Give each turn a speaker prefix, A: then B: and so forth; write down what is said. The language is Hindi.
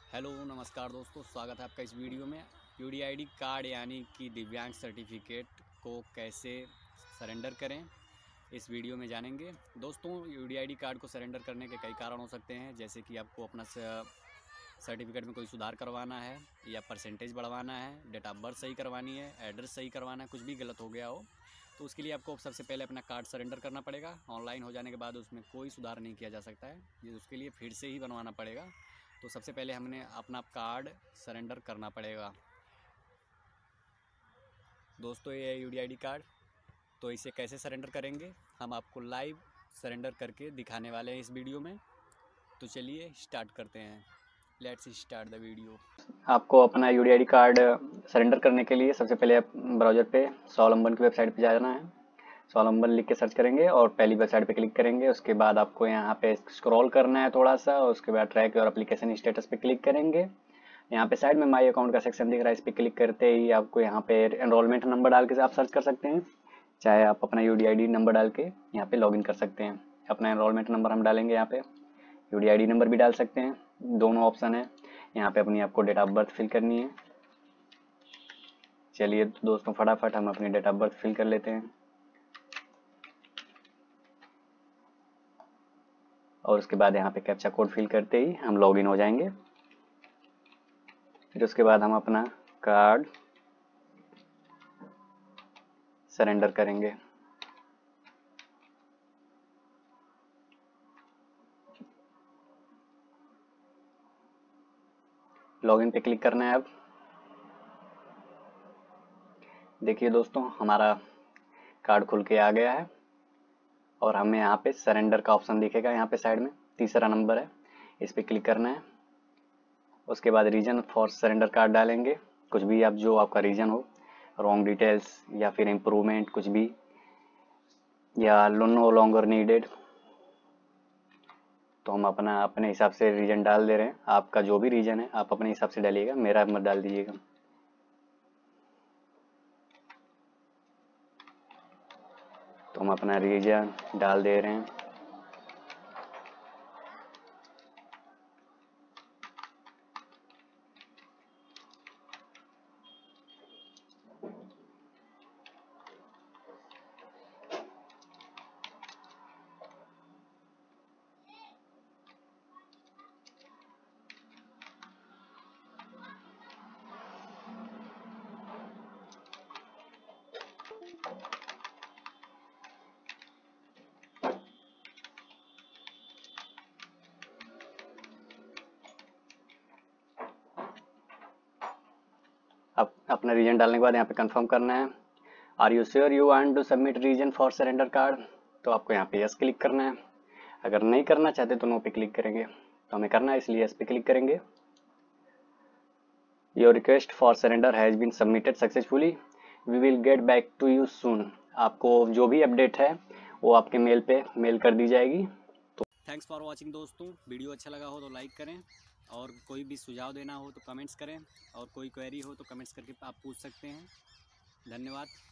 A: हेलो नमस्कार दोस्तों, स्वागत है आपका इस वीडियो में। यूडीआईडी कार्ड यानी कि दिव्यांग सर्टिफिकेट को कैसे सरेंडर करें, इस वीडियो में जानेंगे। दोस्तों, यूडीआईडी कार्ड को सरेंडर करने के कई कारण हो सकते हैं, जैसे कि आपको अपना सर्टिफिकेट में कोई सुधार करवाना है या परसेंटेज बढ़वाना है, डेट ऑफ बर्थ सही करवानी है, एड्रेस सही करवाना है, कुछ भी गलत हो गया हो तो उसके लिए आपको सबसे पहले अपना कार्ड सरेंडर करना पड़ेगा। ऑनलाइन हो जाने के बाद उसमें कोई सुधार नहीं किया जा सकता है, ये उसके लिए फिर से ही बनवाना पड़ेगा। तो सबसे पहले हमने अपना कार्ड सरेंडर करना पड़ेगा। दोस्तों, ये है यूडीआईडी कार्ड। तो इसे कैसे सरेंडर करेंगे हम आपको लाइव सरेंडर करके दिखाने वाले हैं इस वीडियो में। तो चलिए स्टार्ट करते हैं। Let's start the video. आपको अपना यूडीआईडी कार्ड सरेंडर करने के लिए सबसे पहले आप ब्राउज़र पे स्वावलंबन की वेबसाइट पे जाना है। स्वावलंबन लिख के सर्च करेंगे और पहली वेबसाइट पे क्लिक करेंगे। उसके बाद आपको यहाँ पे स्क्रॉल करना है थोड़ा सा, और उसके बाद ट्रैक और एप्लीकेशन स्टेटस पे क्लिक करेंगे। यहाँ पे साइड में माई अकाउंट का सेक्शन दिख रहा है, इस पर क्लिक करते ही आपको यहाँ पे एनरोलमेंट नंबर डाल के आप सर्च कर सकते हैं, चाहे आप अपना यूडीआईडी नंबर डाल के यहाँ पे लॉगिन कर सकते हैं। अपना एनरोलमेंट नंबर हम डालेंगे, यहाँ पे यूडीआईडी नंबर भी डाल सकते हैं, दोनों ऑप्शन है। यहाँ पे अपनी आपको डेट ऑफ बर्थ फिल करनी है। चलिए दोस्तों, फटाफट हम अपनी डेट ऑफ बर्थ फिल कर लेते हैं और उसके बाद यहाँ पे कैप्चा कोड फिल करते ही हम लॉगिन हो जाएंगे। फिर उसके बाद हम अपना कार्ड सरेंडर करेंगे। लॉगिन पे क्लिक करना है। अब देखिए दोस्तों, हमारा कार्ड खुल के आ गया है और हमें यहाँ पे सरेंडर का ऑप्शन दिखेगा। यहाँ पे साइड में तीसरा नंबर है, इस पर क्लिक करना है। उसके बाद रीजन फॉर सरेंडर कार्ड डालेंगे, कुछ भी आप जो आपका रीजन हो, रॉन्ग डिटेल्स या फिर इम्प्रूवमेंट कुछ भी, या नो लॉन्गर नीडेड। तो हम अपने हिसाब से रीजन डाल दे रहे हैं। आपका जो भी रीजन है आप अपने हिसाब से डालिएगा, मेरा मत डाल दीजिएगा। तो हम अपना रीजन डाल दे रहे हैं। अब अपना रीजन डालने के बाद यहाँ पे कंफर्म करना है। Are you sure you want to submit reason for surrender card. तो आपको यहाँ पे यस क्लिक करना है। अगर नहीं करना चाहते तो नो पे क्लिक करेंगे। तो हमें करना है, इसलिए यस पे क्लिक करेंगे। Your request for surrender has been submitted successfully, we will get back to you soon. आपको जो भी अपडेट है वो आपके मेल पे मेल कर दी जाएगी। तो थैंक्स फॉर वॉचिंग दोस्तों। वीडियो अच्छा लगा हो तो लाइक करें, और कोई भी सुझाव देना हो तो कमेंट्स करें, और कोई क्वेरी हो तो कमेंट्स करके आप पूछ सकते हैं। धन्यवाद।